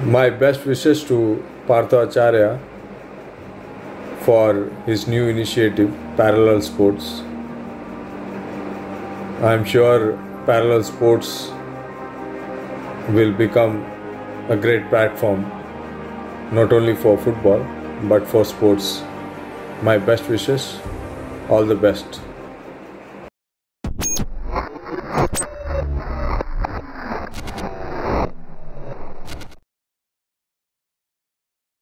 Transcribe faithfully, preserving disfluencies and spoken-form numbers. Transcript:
My best wishes to Partha Acharya for his new initiative, Parallel Sports. I am sure parallel sports will become a great platform not only for football but for sports. My best wishes, all the best.